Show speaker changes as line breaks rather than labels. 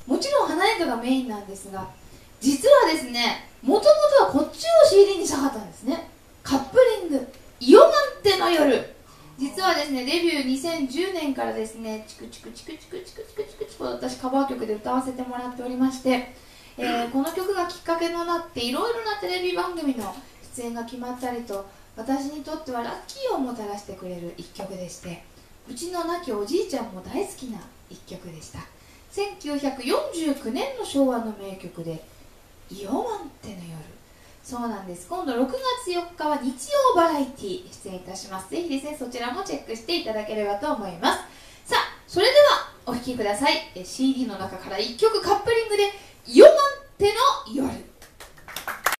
もちろん華やかがメインなんですが、実はですね、もともとはこっちを CD にしたかったんですね。カップリング「イオマンテの夜」。実はですね、デビュー2010年からですね、チクチクチクチクチクチクチクチク私カバー曲で歌わせてもらっておりまして、この曲がきっかけとなっていろいろなテレビ番組の出演が決まったりと、私にとってはラッキーをもたらしてくれる一曲でして、うちの亡きおじいちゃんも大好きな一曲でした。1949年の昭和の名曲で「イオマンテの夜」。そうなんです。今度6月4日は日曜バラエティ出演いたします。ぜひですね、そちらもチェックしていただければと思います。さあ、それではお聴きください。CD の中から1曲カップリングで「イオマンテの夜」。